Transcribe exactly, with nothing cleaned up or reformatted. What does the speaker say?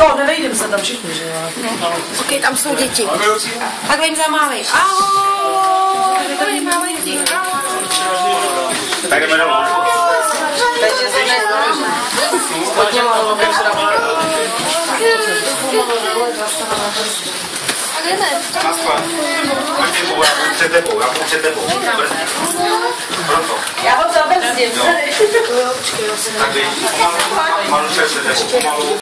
No, nevejdeme se tam všichni, že jo? No. Ok, tam jsou děti. Takhle jim zamávej. Ahoj, tady máme děti. Tak jdeme dolů. Takže se neznáme. Hodně málo, když se dám. A jdeme. Pojďte tebou, já půjdu před tebou, já půjdu před tebou. Proto. Já ho zabrzdím. Tak vy, pomalu, pomalu před tebou, pomalu.